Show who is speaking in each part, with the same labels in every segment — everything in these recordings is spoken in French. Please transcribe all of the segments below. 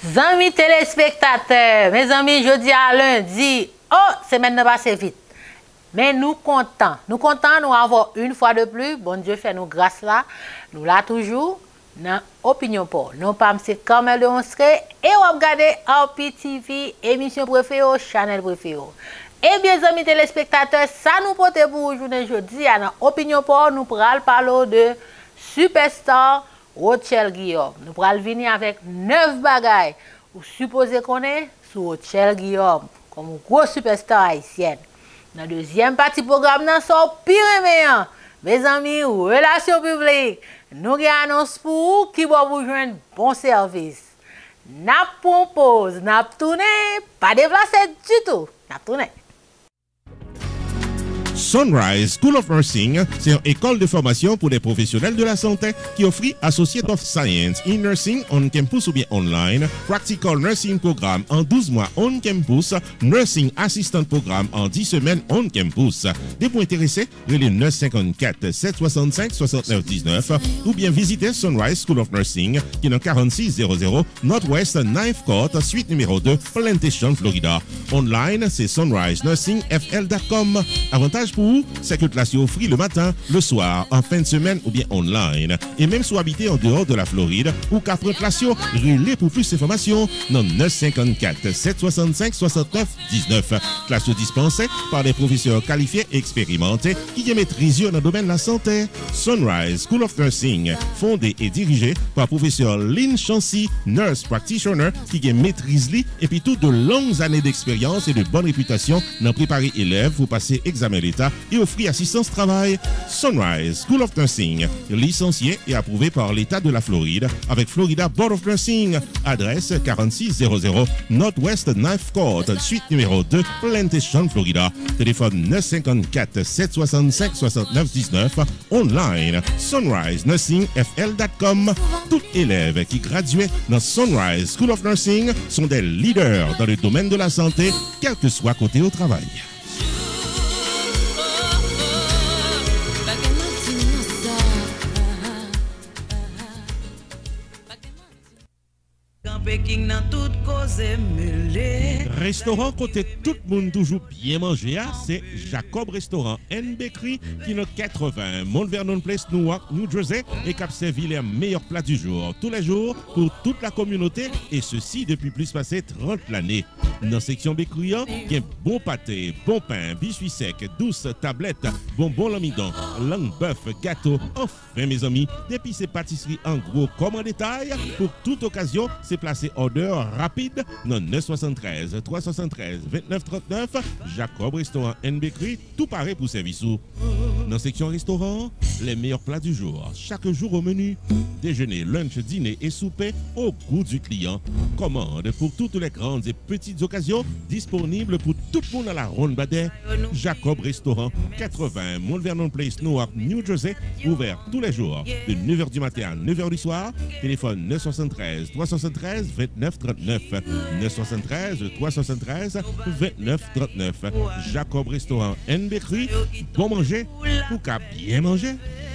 Speaker 1: Amis téléspectateurs, mes amis, jeudi à lundi, semaine ne passe vite. Mais nous comptons, nous avons une fois de plus, bon Dieu fait nous grâce là, nous là toujours, dans Opinion Pour. Nous pas M. Carmel de Monstre et on regarde RPTV, émission préférée, channel préféré. Eh bien, amis téléspectateurs, ça nous porte pour aujourd'hui jeudi, dans Opinion Pour, nous pourrons parler de superstar Rothschild Guillaume. Nous pourrons venir avec 9 bagailles. Vous supposez qu'on est sur Rothschild Guillaume, comme un gros superstar haïtienne. Dans la deuxième partie du programme, nous sommes pire et meilleur. Mes amis, relations publiques, nous avons une annonce pour vous qui va vous joindre bon service. N'a pas pause, n'a pas tourné, pas déplacé du tout. N'a tourné.
Speaker 2: Sunrise School of Nursing, c'est une école de formation pour les professionnels de la santé qui offre Associate of Science in Nursing on campus ou bien online, Practical Nursing Programme en 12 mois on campus, Nursing Assistant Programme en 10 semaines on campus. Des points intéressés, relais 954 765 69 19 ou bien visitez Sunrise School of Nursing qui est dans 4600 Northwest 9th Court, suite numéro 2, Plantation, Florida. Online, c'est sunrisenursingfl.com. Avantage pour vous, c'est que classe offre le matin, le soir, en fin de semaine ou bien online. Et même si vous habitez en dehors de la Floride ou qu'à prendre classe, relais pour plus d'informations dans 954 765 69 19. Classe dispensée par des professeurs qualifiés et expérimentés qui maîtrisent dans le domaine de la santé. Sunrise School of Nursing, fondé et dirigé par professeur Lynn Chancy, nurse practitioner qui maîtrise et puis toutes de longues années d'expérience et de bonne réputation dans préparer élèves pour passer examen d'État et offrir assistance travail. Sunrise School of Nursing, licencié et approuvé par l'État de la Floride avec Florida Board of Nursing. Adresse 4600 Northwest 9th Court, suite numéro 2, Plantation, Florida. Téléphone 954 765 69 19. Online, sunrisenursingfl.com. Tout élève qui graduait dans Sunrise School of Nursing sont des leaders dans le domaine de la santé, quel que soit côté au travail. Restaurant côté tout le monde toujours bien manger, c'est Jacob Restaurant and Bakery qui est 80 Mount Vernon Place, Newark, New Jersey et qui a servi les meilleurs plats du jour, tous les jours pour toute la communauté et ceci depuis plus passé 30 l'année. Dans la section bakery, il y a bon pâté, bon pain, biscuits secs, douces tablettes, bonbons l'amidon, langue bœuf, gâteau. Enfin mes amis, depuis ces pâtisseries en gros comme en détail, pour toute occasion, c'est placé order rapide dans 973 373 29 39. Jacob Restaurant and Bakery, tout pareil pour service. Dans la section restaurant, les meilleurs plats du jour, chaque jour au menu. Déjeuner, lunch, dîner et souper au goût du client. Commande pour toutes les grandes et petites occasions, disponibles pour tout le monde à la Ronde Badet. Jacob Restaurant, 80 Mount Vernon Place, Newark, New Jersey, ouvert tous les jours de 9h du matin à 9h du soir. Téléphone 973 373 29 39. 973 373 29 39. Jacob Restaurant and Bakery, bon manger pour qu'à bien manger.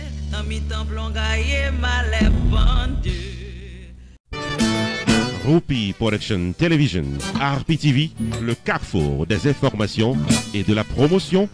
Speaker 2: Rupi Production Television, RPTV, le carrefour des informations et de la promotion.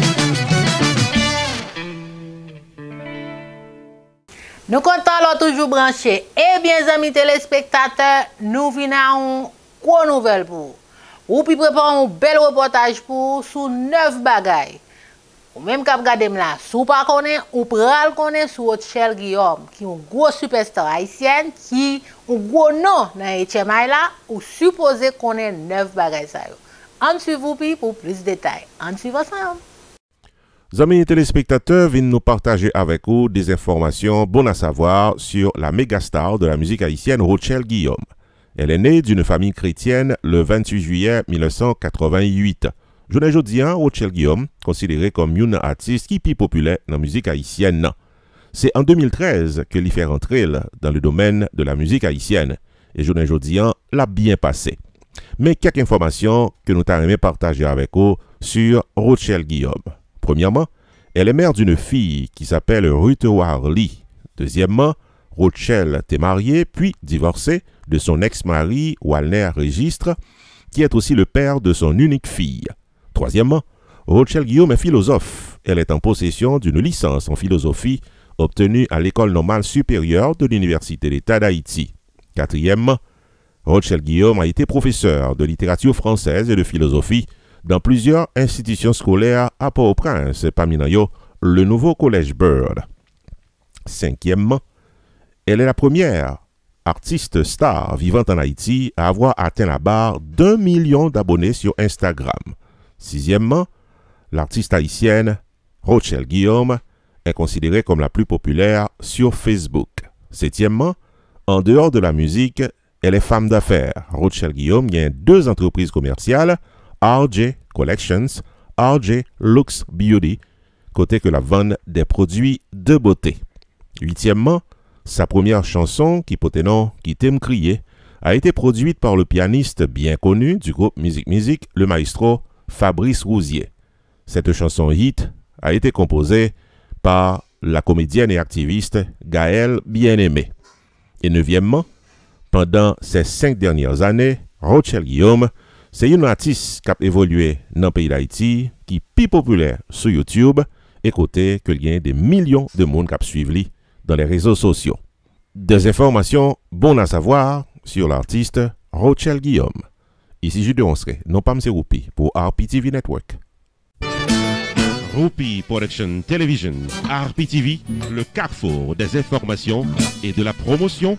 Speaker 1: Nous comptons toujours branchés. Eh bien, amis téléspectateurs, nous venons quoi nouvelle pour vous. Ou puis préparons un bel reportage pour sur 9 bagailles. Ou même quand vous regardez là, si vous ne connaissez pas, ou pral connaître sur Rothschild Guillaume, qui est un gros superstar haïtienne, qui est un gros nom dans HMI là, ou supposé qu'on ait 9 bagailles. En suivant pour plus de détails. En suivant ensemble.
Speaker 2: Amis téléspectateurs, viennent nous partager avec vous des informations bonnes à savoir sur la méga star de la musique haïtienne Rothschild Guillaume. Elle est née d'une famille chrétienne le 28 juillet 1988. Aujourd'hui, Rothschild Guillaume, considéré comme une artiste qui est plus populaire dans la musique haïtienne. C'est en 2013 que l'y fait rentrer dans le domaine de la musique haïtienne. Et aujourd'hui, l'a bien passé. Mais quelques informations que nous t'avons partager avec vous sur Rothschild Guillaume. Premièrement, elle est mère d'une fille qui s'appelle Ruth Warley. Deuxièmement, Rothschild était marié puis divorcé de son ex-mari Walner Registre, qui est aussi le père de son unique fille. Troisièmement, Rothschild Guillaume est philosophe. Elle est en possession d'une licence en philosophie obtenue à l'École normale supérieure de l'Université d'État d'Haïti. Quatrièmement, Rothschild Guillaume a été professeur de littérature française et de philosophie dans plusieurs institutions scolaires à Port-au-Prince, parmi eux le nouveau Collège Bird. Cinquièmement, elle est la première artiste star vivante en Haïti à avoir atteint la barre d'1 million d'abonnés sur Instagram. Sixièmement, l'artiste haïtienne Rothschild Guillaume est considérée comme la plus populaire sur Facebook. Septièmement, en dehors de la musique, elle est femme d'affaires. Rothschild Guillaume a 2 entreprises commerciales, RJ Collections, RJ Lux Beauty, côté que la vente des produits de beauté. Huitièmement, sa première chanson, qui portait nom Qui t'aime crier, a été produite par le pianiste bien connu du groupe Musique, le maestro Fabrice Rousier. Cette chanson hit a été composée par la comédienne et activiste Gaëlle Bien-Aimé. Et neuvièmement, pendant ces 5 dernières années, Rothschild Guillaume, c'est une artiste qui a évolué dans le pays d'Haïti, qui est plus populaire sur YouTube, et côté qu'il y a des millions de monde qui suivent dans les réseaux sociaux. Des informations bonnes à savoir sur l'artiste Rothschild Guillaume. Ici Jude Onsre, non pas M. Roupi, pour RPTV Network.
Speaker 3: Roupi Production Television, RPTV, le carrefour des informations et de la promotion.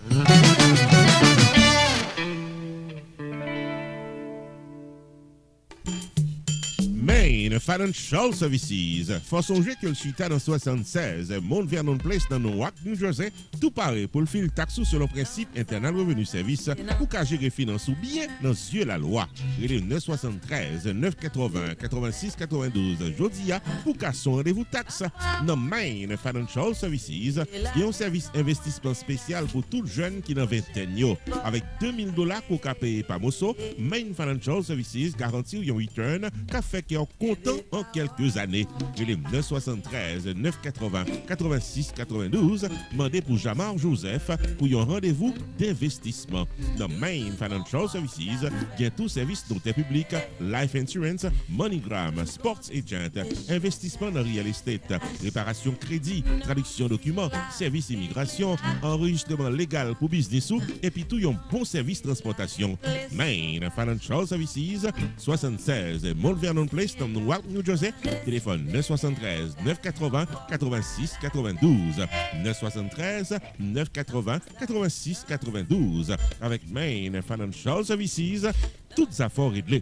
Speaker 2: Main Financial Services. Faut songer que le suite dans 76, Mount Vernon Place dans Newark, New Jersey, tout pareil pour le fil taxe sur le principe internal revenu service pour qu'à gérer finance ou bien dans yeux la loi. Il est 973 980 86 92 Jodia pour qu'à son rendez-vous taxe. Dans Main Financial Services, il y a un service investissement spécial pour tout jeune qui n'a 20 ans. Avec $2000 pour qu'à payer par Mosso, Main Financial Services garantit un return qu'a fait qui est content en quelques années. Il est 973 980 86 92. Mandez pour Jamar Joseph pour un rendez-vous d'investissement. Dans Main Financial Services, il y a tout service dont est public, life insurance, MoneyGram, sports agent, investissement dans real estate, réparation crédit, traduction documents, service immigration, enregistrement légal pour business et puis tout un bon service transportation. Main Financial Services, 76 Mount Vernon Place, dans Newark, New Jersey. Téléphone 973 980 86 92. 973 980 86 92. Avec Main Financial Services, toutes affaires réglées.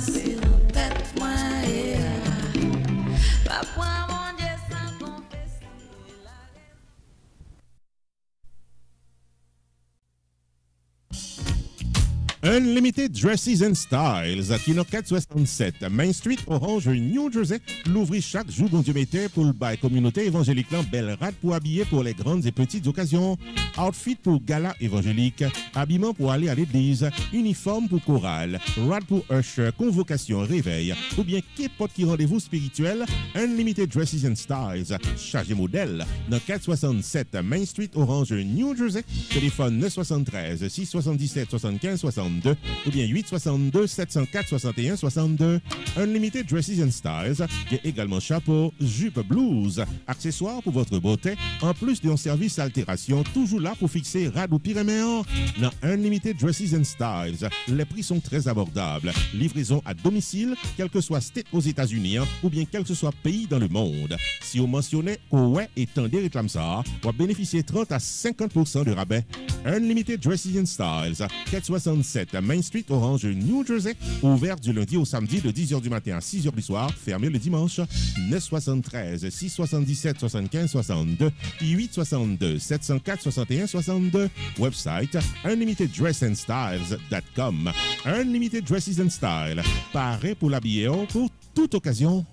Speaker 2: Unlimited Dresses and Styles, qui dans 467 Main Street, Orange, New Jersey, l'ouvrit chaque jour bon Dieu mettait pour le bail communauté évangélique belle rade pour habiller pour les grandes et petites occasions, outfit pour gala évangélique, habillement pour aller à l'église, uniforme pour chorale, rad pour usher, convocation, réveil, ou bien qu'importe qui rendez-vous spirituel, Unlimited Dresses and Styles, chargé modèle, dans 467 Main Street, Orange, New Jersey, téléphone 973 677 75 62 ou bien 862 704 61 62. Unlimited Dresses and Styles, qui est également chapeau, jupe blues, accessoires pour votre beauté, en plus d'un service altération, toujours là pour fixer rad ou pyréméen. Dans Unlimited Dresses and Styles, les prix sont très abordables. Livraison à domicile, quel que soit state aux États-Unis ou bien quel que soit pays dans le monde. Si vous mentionnez ouais et tendez réclame ça, vous bénéficiez 30 à 50% de rabais. Unlimited Dresses and Styles, 467 Main Street, Orange, New Jersey, ouvert du lundi au samedi de 10h du matin à 6h du soir, fermé le dimanche. 973 677 75 62 et 862 704 61 62. Website unlimiteddressandstyles.com. Unlimited Dresses and Style, paré pour l'habiller pour toute occasion.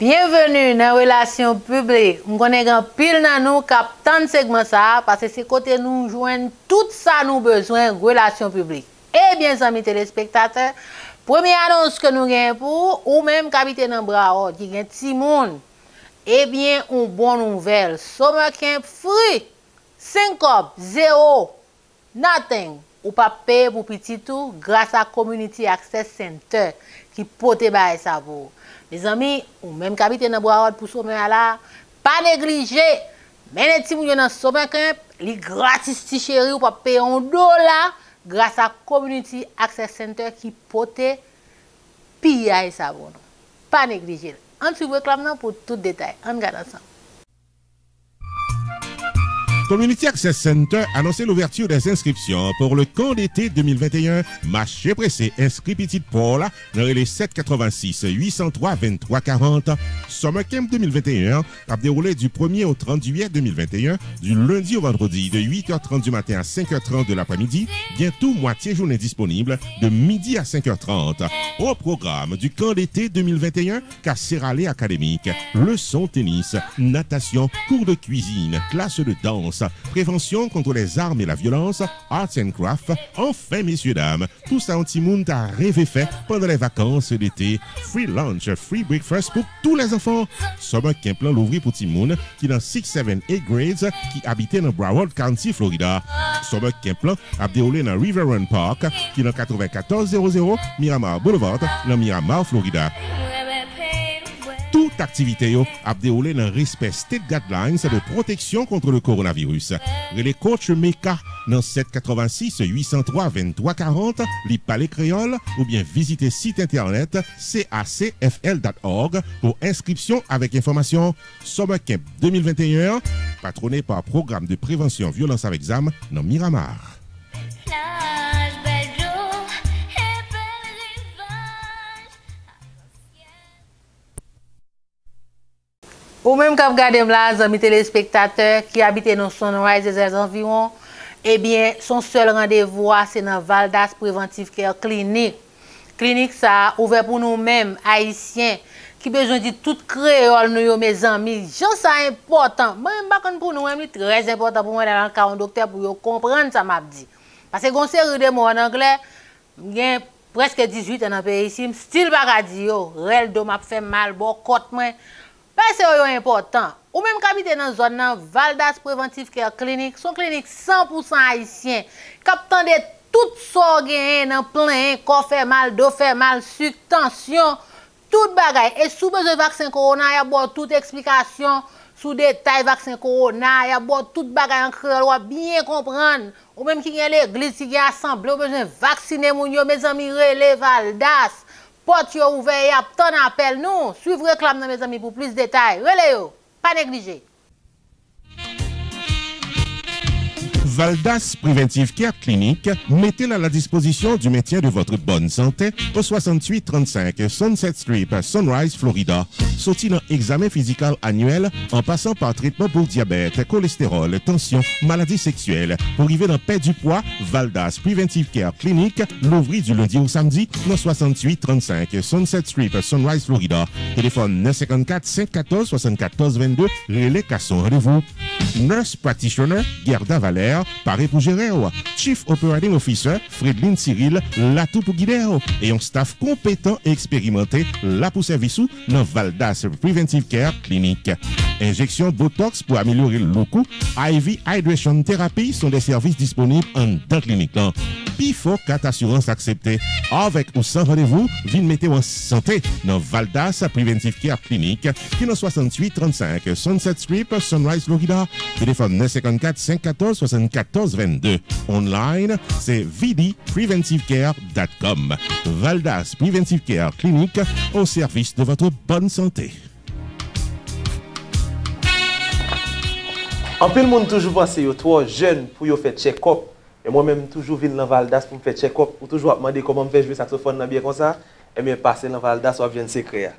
Speaker 1: Bienvenue dans relation publique. Je connais un pile dans nous cap tant segment ça parce que c'est côté nous joindre tout ça nous besoin relation publique. Eh bien amis téléspectateurs, première annonce que nous gagnons pour ou même capitaine dans bras qui gagne petit monde. Eh bien une bonne nouvelle, summer camp free. 5 cop 0 nothing ou pas payer pour petit tout grâce à Community Access Center qui pote bail ça pour. Mes amis, ou même capitaine dans bois pour sommer là, pas négliger. Mais les petits moun dans sommer camp, li gratis ti chéri ou pas payer $1 grâce à Community Access Center qui pote piller ça pour. Pas négliger. On suit réclame pour tout détail. On regarde ensemble.
Speaker 2: Community Access Center annonçait l'ouverture des inscriptions pour le camp d'été 2021. Marché pressé, inscrit Petite Paul dans les 786 803 23 40. Summer Camp 2021 a déroulé du 1er au 30 juillet 2021, du lundi au vendredi de 8h30 du matin à 5h30 de l'après-midi, bientôt moitié journée disponible de midi à 5h30. Au programme du camp d'été 2021, Casserale académique, leçons tennis, natation, cours de cuisine, classe de danse, prévention contre les armes et la violence, arts and craft. Enfin, messieurs, dames, tout ça anti-monde a rêvé fait pendant les vacances d'été. Free lunch, free breakfast pour tous les enfants. Summer Camp plan l'ouvrir pour Timoun qui dans 6, 7, 8 grades qui habitait dans Broward County, Florida. Summer Camp plan a déroulé dans River Run Park qui dans 9400 Miramar Boulevard dans Miramar, Florida. Toute activité a déroulé dans le respect state guidelines de protection contre le coronavirus. Les coachs Meka dans 786 803 23 40, les palais créoles ou bien visiter site internet cacfl.org pour inscription avec information. Summer Camp 2021, patronné par Programme de prévention violence avec ZAM dans Miramar.
Speaker 1: Ou même quand vous regardez là, amis téléspectateurs qui habitent dans Sunrise et ses environs, eh bien, son seul rendez-vous, c'est dans Valdas Preventive Care Clinic. Clinique ça ouvert pour nous-mêmes, haïtiens, qui besoin de tout créole, nous, mes amis. J'en sais important. Moi, je pour nous, c'est très important pour moi dans le cas un docteur pour comprendre ça m'a dit. Parce que quand série de mots en anglais, j'ai presque 18 ans dans le pays ici, style bagadi yo, rel do m'a fait mal, bon côte moi. C'est important. Ou même habiter dans la zone Valdas Preventive Care Clinic, son clinique 100% haïtien. Captant de tout ça dans plein, corps fait mal, dos fait mal, sucre, tension, tout bagaille. Et sous besoin de vaccin corona, il y a toute explication sous détail vaccin corona, il y a toute bagaille en créole, bien comprendre. Ou même qui a l'église qui a assemblé, besoin de vacciner mes amis relais Valdas. Porte ouvert, y a ton appel nous. Suivez réclame mes amis pour plus de détails. Relais, pas négliger.
Speaker 2: Valdas Preventive Care Clinic, mettez-la à la disposition du maintien de votre bonne santé au 6835 Sunset Street, Sunrise, Florida. Sorti dans examen physique annuel en passant par traitement pour diabète, cholestérol, tension, maladies sexuelles. Pour arriver dans paix du poids, Valdas Preventive Care Clinic, l'ouvrit du lundi au samedi dans 6835 Sunset Street, Sunrise, Florida. Téléphone 954 514 74 22, relais Casson, rendez-vous. Nurse Practitioner, Gerda Valère, paré pour gérer, Chief Operating Officer, Fredline Cyril, là tout pour guider, et un staff compétent et expérimenté, là pour service dans Valdas Preventive Care Clinic. Injection Botox pour améliorer le look, IV Hydration Therapy sont des services disponibles en dans clinique. Pifo 4 assurances acceptées. Avec ou sans rendez-vous, viens mettre en santé dans Valdas Preventive Care Clinic, qui est dans 68 35 Sunset Street, Sunrise, Florida. Téléphone 954 514 74 22. Online, c'est vdpreventivecare.com. Valdas Preventive Care Clinic, au service de votre bonne santé.
Speaker 4: En plus, le monde toujours pense que trop jeune pour faire check-up. Et moi-même, toujours viens dans Valdas pour me faire check-up. Ou toujours demander comment me faire jouer saxophone bien comme ça. Et bien, passer dans Valdas, ou vient secret.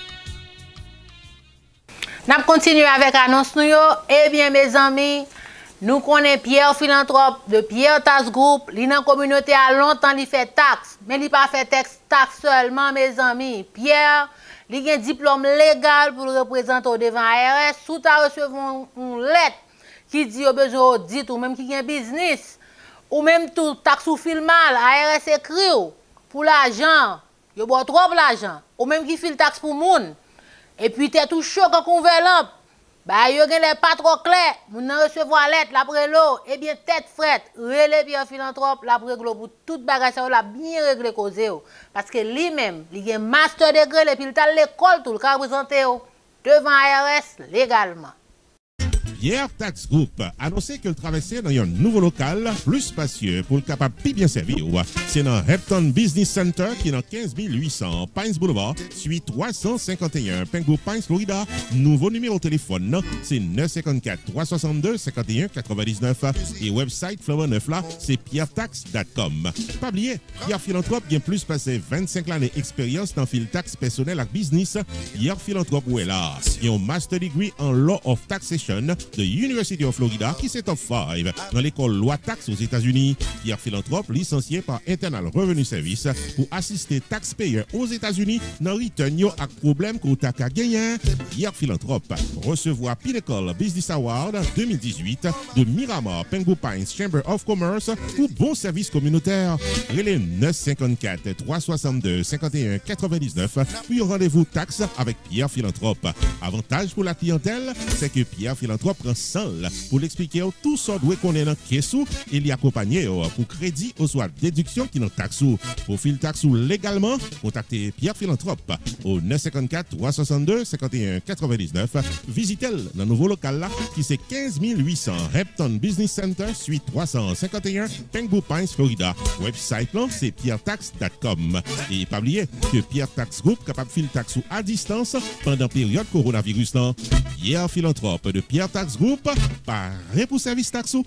Speaker 1: Nous continuons avec l'annonce. Eh bien, mes amis, Nous connaissons Pierre Philanthrope de Pierre Tax Group. Il dans la communauté a longtemps, il fait taxe. Mais il pas fait taxe seulement, mes amis. Pierre, il a un diplôme légal pour le représenter au devant ARS. Sous ta recevoir une lettre qui dit au besoin d'audit ou même qui a un business. Ou même tout taxe ou filmal, ARS écrit pour l'argent. Il boit trop l'argent. Ou même qui file taxe pour moun. Et puis t'es tout chaud comme enveloppe. Bah, yo gen les pas trop clair, moun nan recevoir lettre l'après l'eau, eh bien tête frette, relé Pierre Philanthrope l'après l'eau pour toute bagage ça la bien régler causé parce que lui-même, il a un master degré et puis il t'a l'école tout le cas présenté devant ARS légalement.
Speaker 2: Pierre Tax Group a annoncé qu'il traversait dans un nouveau local plus spacieux pour le capable de bien servir. C'est dans Hampton Business Center qui est dans 15800 Pines Boulevard, suite 351 Pengo Pines, Florida. Nouveau numéro de téléphone, c'est 954 362 51 99 et website Flower 9 là, c'est pierretax.com. Pas oublier, Pierre Philanthrope qui a plus passé 25 années d'expérience dans le taxe personnel et business. Pierre Philanthrope où est là, il a un master degree en Law of Taxation de University of Florida qui c'est top 5 dans l'école loi taxe aux États-Unis. Pierre Philanthrope, licencié par Internal Revenue Service pour assister taxpayers aux États-Unis dans return yo ak problème que t'as qu'à gagner. Pierre Philanthrope recevoir Pinnacle Business Award 2018 de Miramar Pengu Pines Chamber of Commerce pour bon service communautaire. Relais 954 362 51 99 puis rendez-vous taxe avec Pierre Philanthrope. Avantage pour la clientèle, c'est que Pierre Philanthrope prend 100 pour l'expliquer tout ça doit qu'on est dans caisse et l'y accompagner pour crédit ou soit déduction qui dans taxe. Pour fil taxe légalement, contactez Pierre Philanthrope au 954 362 51 99. Visitez-le dans le nouveau local là qui c'est 15800 Hampton Business Center suite 351 Pengu Pines, Florida. Website là c'est pierretax.com. Et pas oublier que Pierre Tax Group capable fil taxe à distance pendant période coronavirus là. Pierre Philanthrope de Pierre Tax Group, paré pour service taxo.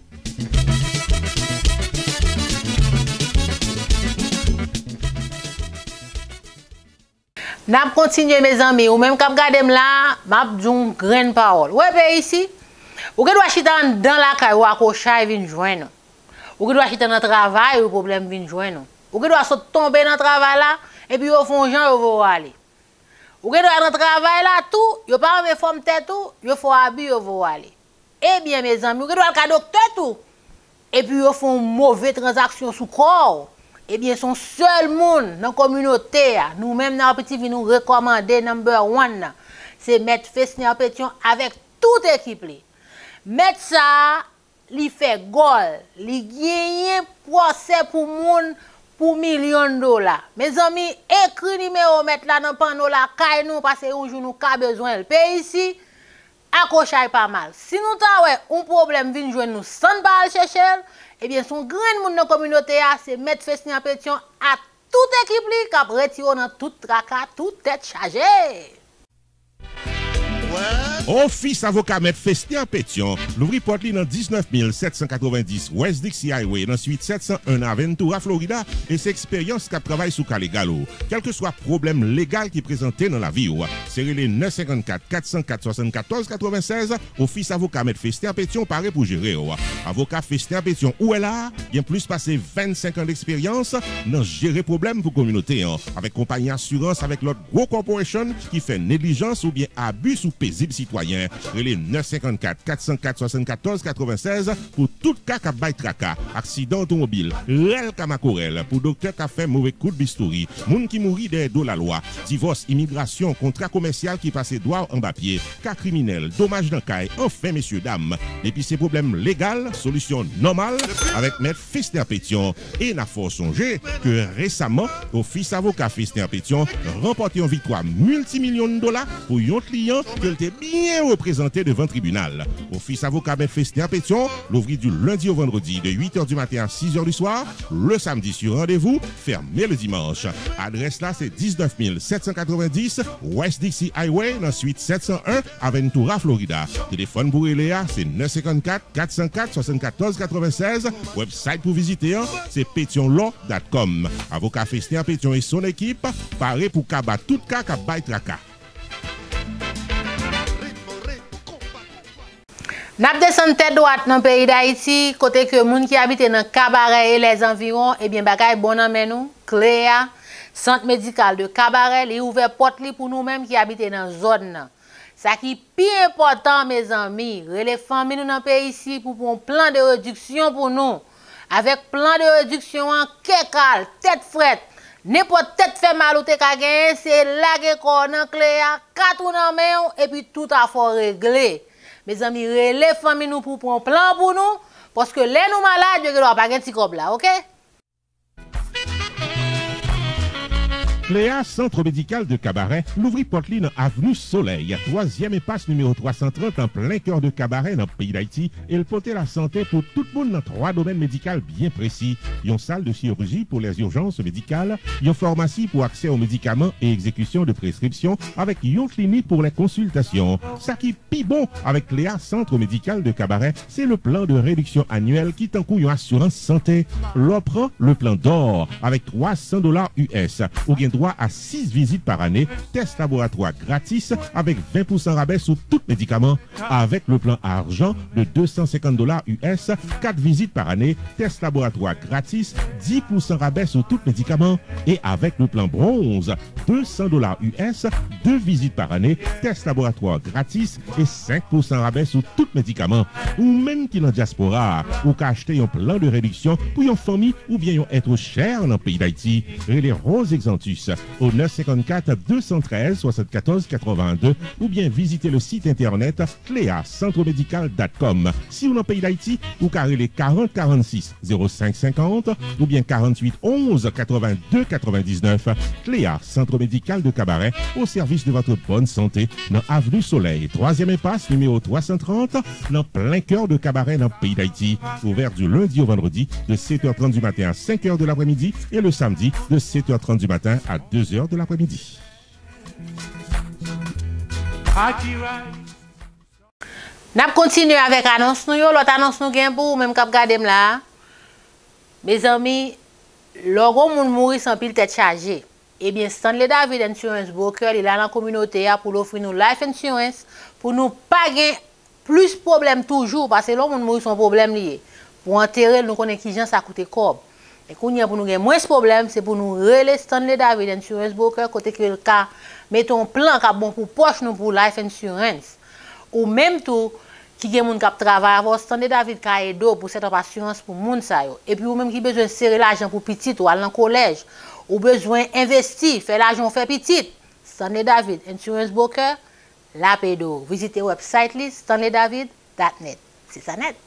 Speaker 1: N'a continuer mes amis, ou même quand regardez là, m'a d'une grande parole. Ouais, ben ici, ou que doit chita dans la caille ou accrocher vinn joindre. Ou que doit chita dans travail ou problème vinn joindre. Ou que doit tomber dans travail là et puis au fond gens au aller. Ou que doit dans travail là tout, yo pas me forme tête tout, yo faut habiller au aller. Eh bien mes amis, ou que doit le docteur tout. Et puis yo font mauvaise transaction sous corps. Eh bien, son seul monde dans la communauté, nous-mêmes dans petit nous recommander number 1, c'est mettre Fesner Pétion avec toute équipe. Mettre ça, il fait goal, il gagne procès pour monde pour millions de dollars. Mes amis, écrit numéro mettre là dans panneau la caille nous parce que un jour nous avons besoin. Le pays ici, accrochage pas mal. Si nous avons un problème, vient joindre nous sans balle chercher. Eh bien, son grand monde dans la communauté, c'est mettre Fesner Pétion à toute équipe qui a retiré dans toute tracas, toute tête chargée.
Speaker 2: Office avocat Maître Fesner Pétion, l'ouvri porte dans 19 790 West Dixie Highway, dans suite 701 Aventura, Florida, et c'est expérience qui travaille sous Calégalo. Quel que soit problème légal qui est présenté dans la vie, c'est les 954 404 74 96, Office avocat Maître Fesner Pétion paraît pour gérer. Avocat Fesner Pétion, où est là? Il y a plus passé 25 ans d'expérience dans gérer problème pour la communauté, avec compagnie assurance, avec l'autre gros corporation qui fait négligence ou bien abus ou paisible citoyen. Relais 954 404 74 96 pour tout cas qui a traka, accident automobile, rel kamakorel pour docteur qui a fait mauvais coup de bistouri, moun qui mourit des de la loi, divorce, immigration, contrat commercial qui passe droit en papier, cas criminel, dommage d'encaille, enfin messieurs dames. Depuis ces problèmes légaux, solution normale avec Maître Fesner Pétion. Et n'a faut songer que récemment, Office avocat Fesner Pétion remporté une victoire multimillion de dollars pour un client qui était bien représenté devant le tribunal. Office avocat Maître Fesner Pétion, l'ouvrit du lundi au vendredi de 8h du matin à 6h du soir, le samedi sur rendez-vous, fermé le dimanche. Adresse là, c'est 19 790 West Dixie Highway, dans suite 701 Aventura, Florida. Téléphone pour Eléa, c'est 954 404 74 96. Website pour visiter, c'est pétionlaw.com. Avocat Fesner Pétion et son équipe, paré pour Kaba tout cas Kaba traka.
Speaker 1: N'a descend tête droite dans le pays d'Haïti, côté que les gens qui habitent dans Cabaret et les environs, eh bien, bagay bon nan men nous, Cléa, centre médical de Cabaret, il ouvert porte pour nous-mêmes qui habitent dans la zone. Ça qui est plus important, mes amis, les familles dans le pays ici pour un plan de réduction pour nous. Avec plan de réduction en kékal, tête frette, n'importe tête fait mal ou te ka gagner, c'est la que nan Cléa, 4 nan men et puis tout a faut régler. Mes amis, les familles nous pour prendre plan pour nous, parce que les nous malades, je ne dois pas gagner petit là, ok?
Speaker 2: Cléa, centre médical de Cabaret, l'ouvrit Portline avenue Soleil, 3e impasse numéro 330 en plein cœur de Cabaret dans le pays d'Haïti. Elle portait la santé pour tout le monde dans 3 domaines médicaux bien précis. Une salle de chirurgie pour les urgences médicales, une pharmacie pour accès aux médicaments et exécution de prescriptions, avec une clinique pour les consultations. Ça qui est bon avec Cléa, centre médical de Cabaret, c'est le plan de réduction annuelle qui t'encourt une assurance santé. L'offre, le plan d'or, avec $300 US, ou bien droit à 6 visites par année, test laboratoire gratis avec 20% rabais sur tout médicament. Avec le plan argent de $250 US, 4 visites par année, test laboratoire gratis, 10% rabais sur tout médicament. Et avec le plan bronze, $200 US, 2 visites par année, test laboratoire gratis et 5% rabais sur tout médicament. Ou même qui dans diaspora, ou qu'à acheter un plan de réduction pour une famille ou bien être cher dans le pays d'Haïti. Et les Roses Exantus au 954 213 74 82 ou bien visiter le site internet cleacentremedical.com. Si vous dans le pays d'Haïti, vous carrez les 40 46 05 50 ou bien 48 11 82 99. Cléa, centre médical de Cabaret, au service de votre bonne santé dans Avenue Soleil, 3e impasse numéro 330 dans plein cœur de Cabaret dans le pays d'Haïti. Ouvert du lundi au vendredi de 7h30 du matin à 5h de l'après-midi et le samedi de 7h30 du matin à 2h de l'après-midi.
Speaker 1: N'a continué avec annonce nous yo, l'autre annonce nous gen pour même k'ap gade là. Mes amis, logo moun mouri sans pile tête chargée. Eh bien Stanley David Insurance Broker, il est dans la communauté pour offrir nous life insurance pour nous pas gagner plus problème toujours parce que l'homme moun mouri son problème lié. Pour enterrer nous connaît qui gens ça coûte corps. Et pour nous gagner moins de problème, c'est pour nous relayer Stanley David Insurance Broker côté que le cas mettons plan qui bon pour poche nous pour life insurance ou même tout qui gen moun k'ap travail avec Stanley David ka aido pour cette assurance pour moun sa yo. Et puis ou même qui besoin serrer l'argent pour petit ou aller dans collège ou besoin investir, faire l'argent faire petit. Stanley David Insurance Broker la pédo. Visitez website li stanleydavid.net. C'est ça net.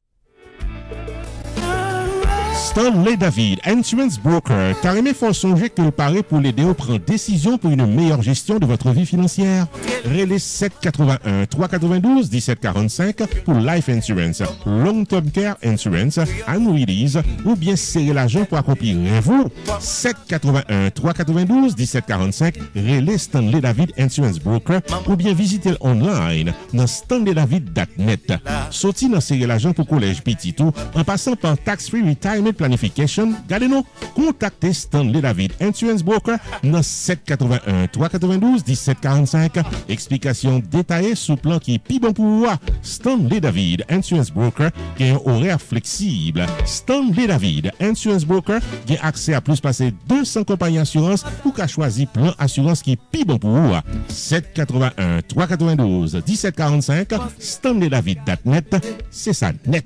Speaker 2: Stanley David, Insurance Broker, carrément faut songer que le pari pour l'aider à prendre décision pour une meilleure gestion de votre vie financière. Relais 781 392 1745 pour Life Insurance, Long Term Care Insurance, Annuities ou bien serrer l'argent pour accomplir vous. 781 392 1745, Relais Stanley David Insurance Broker ou bien visitez online dans stanleydavid.net. Sorti dans serrer l'argent pour collège petit tout en passant par Tax Free Retirement Planification, gardez-nous, contactez Stanley David Insurance Broker dans 781 392 1745. Explication détaillée sous plan qui est plus bon pour vous. Stanley David Insurance Broker qui a un horaire flexible. Stanley David Insurance Broker qui a accès à plus passer 200 compagnies d'assurance pour qu'à choisir plan assurance qui est plus bon pour vous. 781 392 1745 stanleydavid.net, c'est ça net.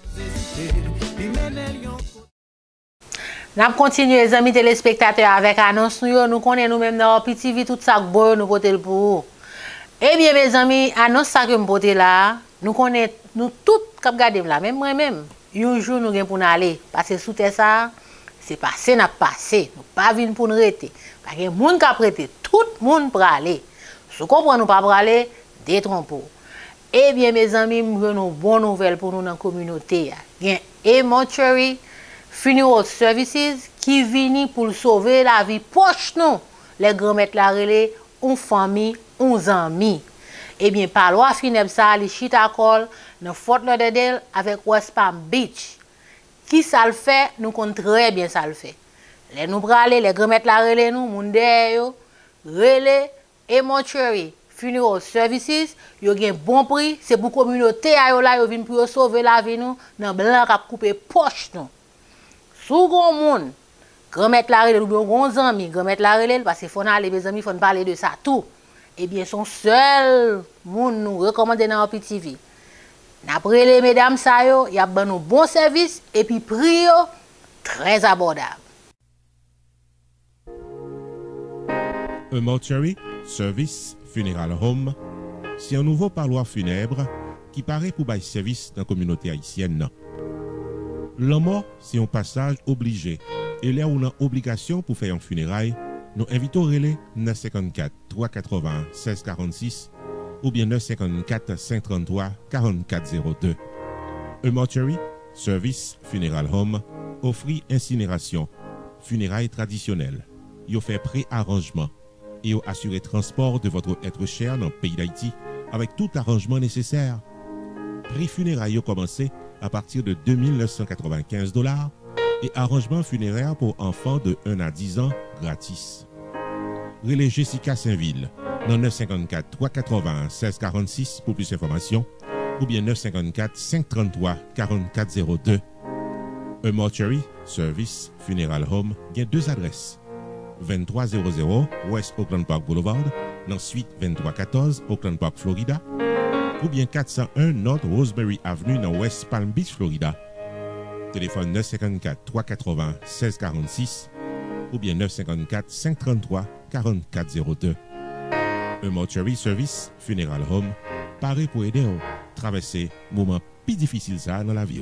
Speaker 1: Nous continuons les amis téléspectateurs avec annonce nous connaissons nous-mêmes dans petit vie tout ça bon nous porter pour. Eh bien mes amis, annonce ça que me porter là, nous connaissons nous tout cap garder là même moi-même. Un jour nous gain pour aller parce que sous terre ça c'est passé n'a passé, nous pas venir pour nous rester. Parce que monde qui prêter, tout monde pour aller. Si comprend nous pas pour aller, détrompons. Eh bien mes amis, nous avons une bonne nouvelle pour nous dans la communauté. Il y a un mortuary Funeral Services qui vient pour sauver la vie proche nous. Les grands-mères la relais, une famille, uns amis. Eh bien, par loi funèbre ça, les Chitakol, dans Fort Lauderdale avec West Palm Beach. Qui ça le fait, nous comptons très bien ça le fait. Les nous bralés, les grands-mères la relais nous, monde yo, relais et mortuary Funeral Services, yo gen bon prix, c'est pour communauté a yo là yo vinn pour sauver la vie nous dans blanc k'ap couper poche nous. Sou gon moun, grand-mère la relève ou bien gon ami, grand-mère la relève parce que faut aller mes amis, faut parler de ça tout. Eh bien son seul moun nous recommander dans OPTV. N'après les mesdames ça yo, y a ban nous bon service et puis prix yo très abordable.
Speaker 2: Un mortuary service funeral home, c'est un nouveau parloir funèbre qui paraît pour bailler service dans la communauté haïtienne. La mort, c'est un passage obligé. Et là où on a obligation pour faire un funérail, nous invitons relais 954 380 1646 ou bien 954 533 4402. Un mortuary service funeral home offre incinération, funérailles traditionnelles. Il fait pré-arrangement et assurer transport de votre être cher dans le pays d'Haïti avec tout arrangement nécessaire. Prix funérailles commencé à partir de 2995 $ et arrangement funéraire pour enfants de 1 à 10 ans gratis. Relais Jessica Saint-Ville dans 954 380 1646 pour plus d'informations ou bien 954 533 4402. Un mortuary service funeral home gagne 2 adresses. 2300 West Oakland Park Boulevard, dans suite 2314 Oakland Park, Florida, ou bien 401 North Roseberry Avenue dans West Palm Beach, Florida. Téléphone 954 380 1646 ou bien 954 533 4402. Un mortuary service funeral home paraît pour aider à traverser moment plus difficile ça dans la vie.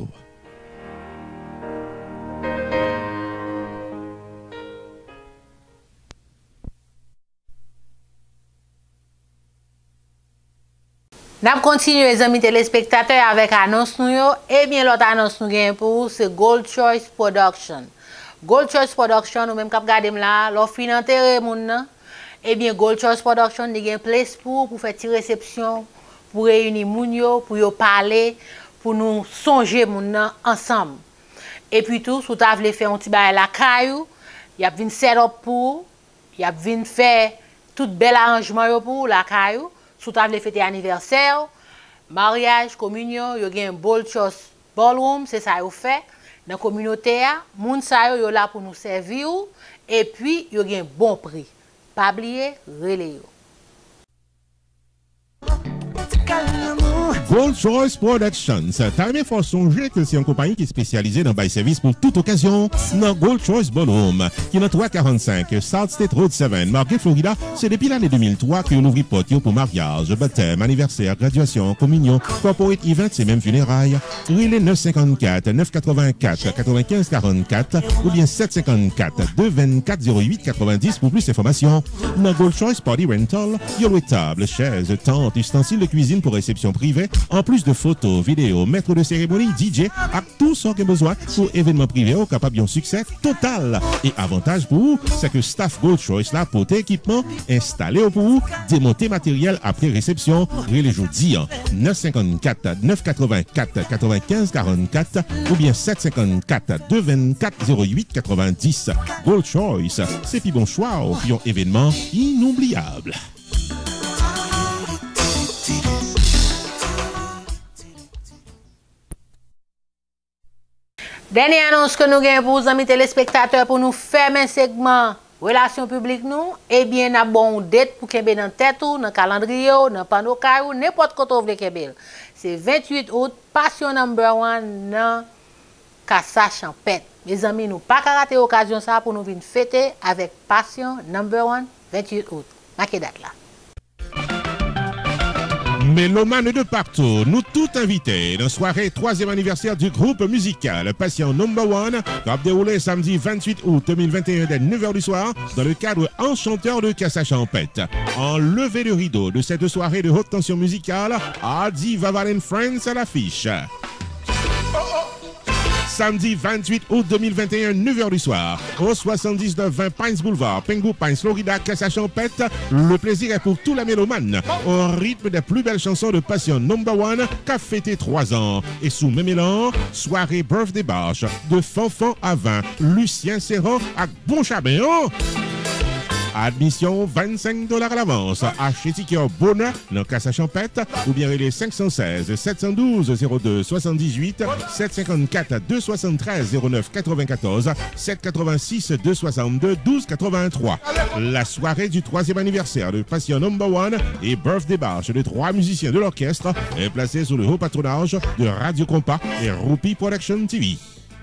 Speaker 1: Nous continuons les amis téléspectateurs avec annonce nous yo. Et bien l'autre annonce nous gagne pour c'est Gold Choice Production. Gold Choice Production nous même cap garder là, l'offre enterrer moun nan. Et bien Gold Choice Production nous gagne place pour faire une réception, pour réunir moun yo, pour yo parler, pour nous songer moun nan ensemble. Et puis tout, sous ta vle faire un petit bail la caillou, y a vinn set up pour, y a vinn faire tout bel arrangement yo pour la caillou. Sous table fêter anniversaire, mariage, communion, yo gen Gold Choice Ballroom, c'est ça yo fait. Dans la communauté, moun sa yo là pour nous servir et puis yo gen bon prix. Pas oublier, relé yo.
Speaker 2: Gold Choice Productions. T'as aimé fort songer que c'est une compagnie qui est spécialisée dans le service pour toute occasion dans Gold Choice Ballroom, qui est dans 345 South State Road 7, Margate, Florida. C'est depuis l'année 2003 qu'on ouvre porte pour mariage, baptême, anniversaire, graduation, communion, corporate event et même funérailles. Relais 954 984 95 44 ou bien 754 224 08 90 pour plus d'informations. Dans Gold Choice Party Rental, il y a le table, chaises, tentes, ustensiles de cuisine pour réception privée, en plus de photos, vidéos, maître de cérémonie, DJ, à tout ce qu'il y a besoin pour événements privés au capable d'un succès total. Et avantage pour vous, c'est que staff Gold Choice là pour équipement installé pour vous, démonter matériel après réception, les jeudi 954 984 95 44 ou bien 754 224 08 90. Gold Choice, c'est puis bon choix au pion événement inoubliable.
Speaker 1: Dernière annonce que nous avons pour les amis téléspectateurs pour nous faire un segment relations publiques nous, eh bien, nous avons une date pour Kébé dans tête ou, dans le calendrier, dans le panneau ou n'importe quoi vous voulez Kébé. C'est 28 août, Passion number 1 dans Cassa Champêtre. Mes amis, nous pas rater l'occasion ça pour nous venir fêter avec Passion number 1, 28 août. Marquez date là.
Speaker 2: Mélomanes de partout, nous tous invités dans la soirée 3e anniversaire du groupe musical Passion Number 1, qui va dérouler samedi 28 août 2021 dès 9h du soir dans le cadre Enchanteur de Cassa Champêtre. En levée de rideau de cette soirée de haute tension musicale, Adi Vaval Friends à l'affiche. Samedi 28 août 2021, 9h du soir, au 7920 Pines Boulevard, Pengu Pines, Florida, Cassa Champêtre. Le plaisir est pour tous les mélomanes, au rythme des plus belles chansons de Passion Number 1, qu'a fêté 3 ans. Et sous même élan, soirée Birthday Bash, de Fanfan à 20, Lucien Serrand à Bon Chabin. Admission $25 à l'avance. Achetez ticket bonheur dans Casa Champette ou bien les 516 712 02 78 754 273 09 94 786 262 12 83. La soirée du 3e anniversaire de Passion Number One et Birthday Bash de 3 musiciens de l'orchestre est placée sous le haut patronage de Radio Compas et Rupi Production TV.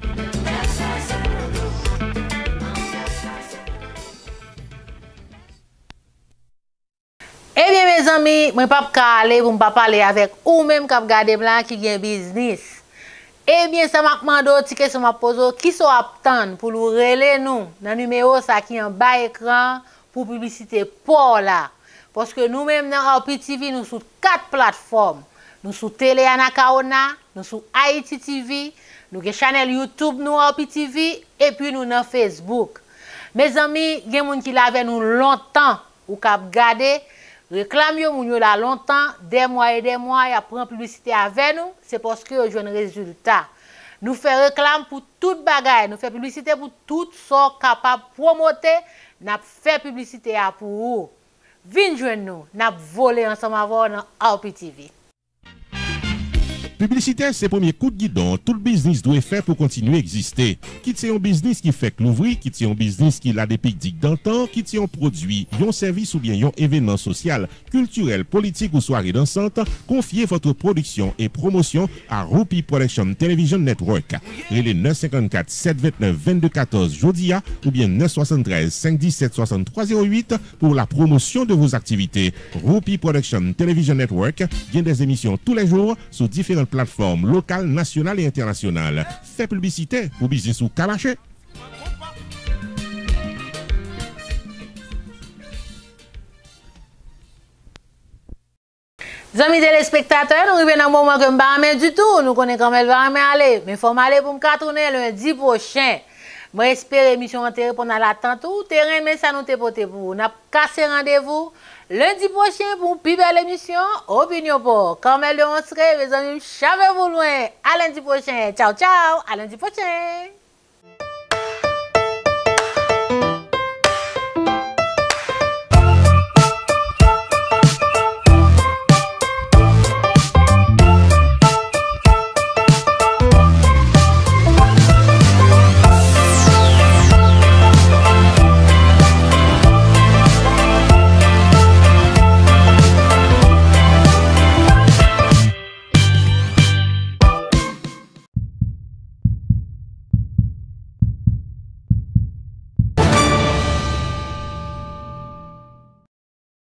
Speaker 1: Eh bien, mes amis, je ne peux pas aller pour ne pas parler avec ou même qui regarder blanc qui a un business. Eh bien, ça m'a demandé une question m'a posé qui sont aptents pour nous relayer nous dans le numéro ça qui est en bas écran pour publicité pour là. Parce que nous-mêmes dans RP TV, nous sommes sur 4 plateformes. Nous sommes sur Télé Anakaona, nous sommes sur Haïti TV, nous avons channel YouTube nous RP TV et puis nous dans Facebook. Mes amis, il y a des gens qui l'avaient nous longtemps ou qui ont regardé. Réclame yo moun yo là longtemps, des mois, y a pris publicité avec nous, c'est parce que yo joue un résultat. Nous faisons réclame pour toute bagaille, nous faisons publicité pour tout ce capable de promoter, nous faisons publicité pour vous. Venez joindre nous, nous volé ensemble avant dans RP TV.
Speaker 2: Publicité, c'est le premier coup de guidon. Tout le business doit faire pour continuer à exister. Quitte c'est un business qui fait que l'ouvrir, quitte c'est un business qui a des pics d'antan, quitte c'est un produit, un service ou bien un événement social, culturel, politique ou soirée dansante, confiez votre production et promotion à Rupi Production Television Network. Relais 954 729 2214 Jodia ou bien 973 517 6308 pour la promotion de vos activités. Rupi Production Television Network vient des émissions tous les jours sur différentes plateformes locales, nationales et internationales. Fait publicité pour business ou Kamaché.
Speaker 1: Amis téléspectateurs, nous arrivons dans un moment que je ne vais pas du tout. Nous connaissons comment elle va aller. Mais il faut aller pour me tourner lundi prochain. Je espère l'émission en répondre à l'attente ou terrain, mais ça nous te porté pour vous. Nous avons cassé rendez-vous lundi prochain pour une plus belle émission. Opinion pour. Comme elle le montre, mes amis, chavez-vous loin. À lundi prochain. Ciao, ciao. À lundi prochain.